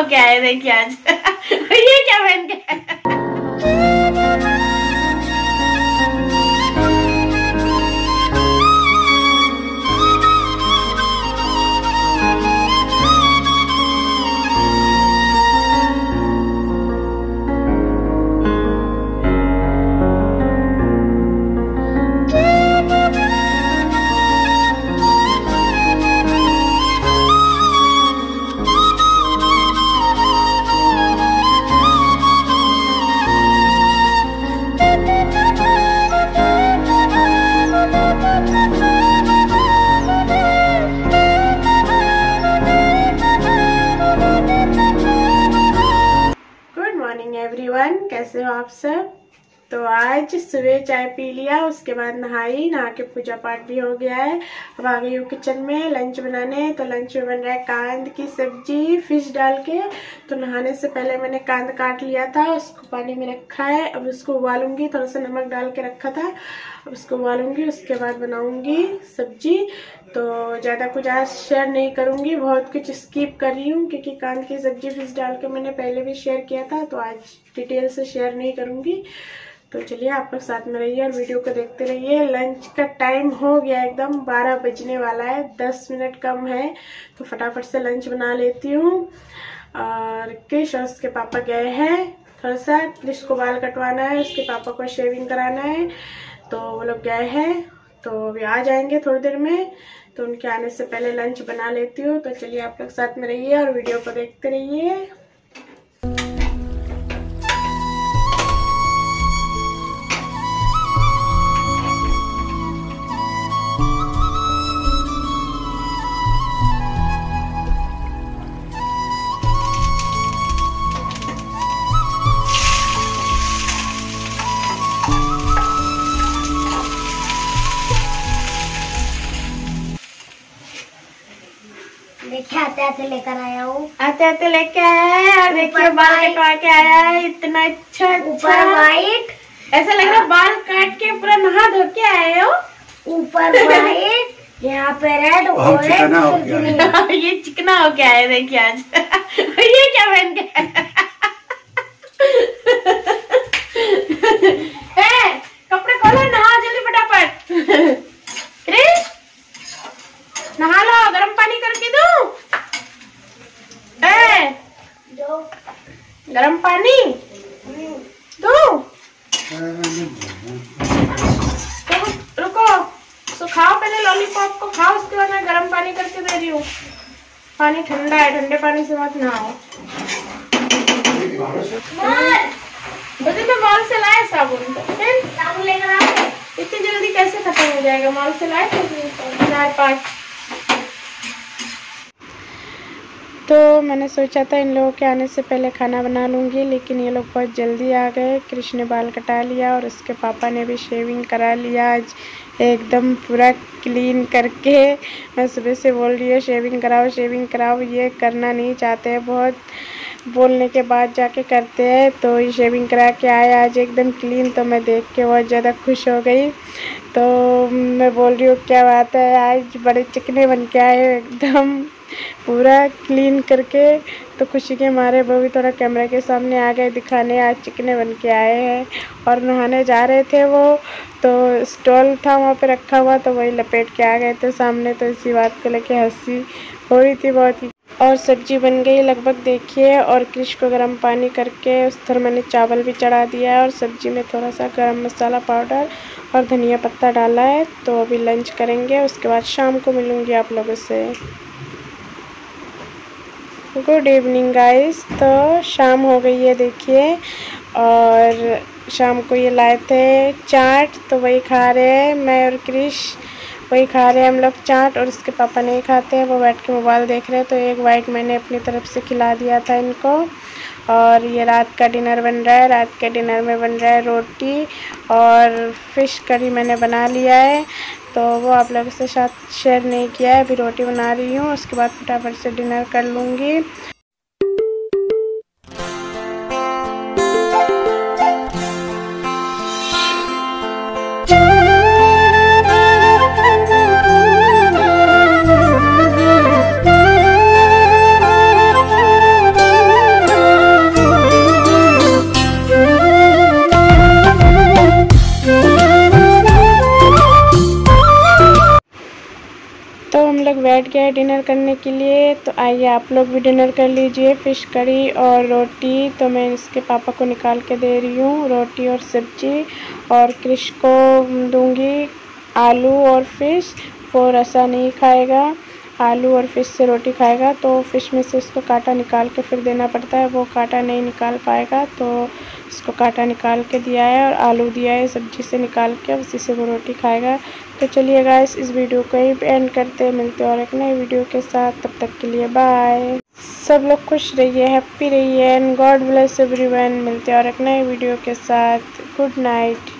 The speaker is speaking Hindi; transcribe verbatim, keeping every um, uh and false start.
हो क्या है देखिए आज। ये क्या पहन के एवरीवन, कैसे हो आप सब। तो आज सुबह चाय पी लिया, उसके बाद नहाई, नहा के पूजा पाठ भी हो गया है। अब आ गई हूँ किचन में लंच बनाने। तो लंच में बन रहा है कांद की सब्जी फिश डाल के। तो नहाने से पहले मैंने कांद काट लिया था, उसको पानी में रखा है। अब उसको उबालूंगी, थोड़ा सा नमक डाल के रखा था, अब उसको उबालूंगी, उसके बाद बनाऊंगी सब्जी। तो ज़्यादा कुछ आज शेयर नहीं करूंगी, बहुत कुछ स्किप कर रही हूँ क्योंकि कांद की सब्जी फिश डाल के मैंने पहले भी शेयर किया था। तो आज डिटेल से शेयर नहीं करूंगी। तो चलिए आप लोग साथ में रहिए और वीडियो को देखते रहिए। लंच का टाइम हो गया, एकदम बारह बजने वाला है, दस मिनट कम है। तो फटाफट से लंच बना लेती हूँ। और क्रिश और उसके पापा गए हैं, थोड़ा सा क्रिश को बाल कटवाना है, उसके पापा को शेविंग कराना है। तो वो लोग गए हैं, तो अभी आ जाएंगे थोड़ी देर में। तो उनके आने से पहले लंच बना लेती हूँ। तो चलिए आप लोग साथ में रहिए और वीडियो को देखते रहिए। देखिए आते आते लेकर आया हूँ, आते आते लेके आया है। और देखिए बाल कटवा के आया है, इतना अच्छा ऊपर वाइट, ऐसा लग रहा है बाल काट के पूरा नहा धो के आए हो। ऊपर वाइट, यहाँ पे रेड, ऑरेंज। ये चिकना हो गया है देखिए आज। ये क्या पहन के है? कपड़े खोलो, नहा जल्दी फटाफट। क्रिश नहा लो, गर्म पानी करके दो। ए, दो गर्म पानी दो। तो रुको, तो खाओ पहले, लॉलीपॉप को खाओ, उसके बाद मैं गर्म पानी करके दे रही हूँ। पानी ठंडा है, ठंडे पानी से मत नहाओ। बच्चे तो मॉल से लाए साबुन, साबुन लेकर आओ। इतनी जल्दी कैसे खत्म हो जाएगा? मॉल से लाए चार पाँच। तो मैंने सोचा था इन लोगों के आने से पहले खाना बना लूँगी, लेकिन ये लोग बहुत जल्दी आ गए। कृष्ण ने बाल कटा लिया और उसके पापा ने भी शेविंग करा लिया आज, एकदम पूरा क्लीन करके। मैं सुबह से बोल रही हूँ शेविंग कराओ शेविंग कराओ, ये करना नहीं चाहते हैं, बहुत बोलने के बाद जाके करते हैं। तो ये शेविंग करा के आए आज एकदम क्लीन, तो मैं देख के बहुत ज़्यादा खुश हो गई। तो मैं बोल रही हूँ क्या बात है, आज बड़े चिकने बन के आए एकदम पूरा क्लीन करके। तो खुशी के मारे वो भी थोड़ा कैमरे के सामने आ गए दिखाने, आज चिकने बन के आए हैं। और नहाने जा रहे थे वो, तो स्टॉल था वहाँ पे रखा हुआ, तो वही लपेट के आ गए थे सामने। तो इसी बात को लेके हंसी हो रही थी बहुत ही। और सब्जी बन गई लगभग देखिए। और क्रिश को गर्म पानी करके उस तरह मैंने चावल भी चढ़ा दिया है, और सब्जी में थोड़ा सा गरम मसाला पाउडर और धनिया पत्ता डाला है। तो अभी लंच करेंगे, उसके बाद शाम को मिलूँगी आप लोगों से। Good evening guys. तो शाम हो गई है देखिए, और शाम को ये लाए थे चाट, तो वही खा रहे हैं मैं और क्रिश, वही खा रहे हैं हम लोग चाट। और उसके पापा नहीं खाते हैं, वो बैठ के मोबाइल देख रहे हैं। तो एक बाइट मैंने अपनी तरफ से खिला दिया था इनको। और ये रात का डिनर बन रहा है। रात के डिनर में बन रहा है रोटी और फिश करी मैंने बना लिया है, तो वो आप लोगों के साथ शेयर नहीं किया है। अभी रोटी बना रही हूँ, उसके बाद फटाफट से डिनर कर लूँगी। बैठ गया है डिनर करने के लिए। तो आइए आप लोग भी डिनर कर लीजिए। फ़िश करी और रोटी तो मैं इसके पापा को निकाल के दे रही हूँ, रोटी और सब्जी। और क्रिश को दूंगी आलू और फ़िश। वो रसा नहीं खाएगा, आलू और फ़िश से रोटी खाएगा। तो फ़िश में से उसको कांटा निकाल के फिर देना पड़ता है, वो कांटा नहीं निकाल पाएगा तो इसको कांटा निकाल के दिया है। और आलू दिया है सब्जी से निकाल के, उसी से वो रोटी खाएगा। तो चलिए गाइस इस वीडियो को ही एंड करते हैं, मिलते हैं और एक नई वीडियो के साथ। तब तक के लिए बाय। सब लोग खुश रहिए, हैप्पी रहिए एंड गॉड ब्लेस एवरीवन। मिलते हैं और एक नई वीडियो के साथ। Good night.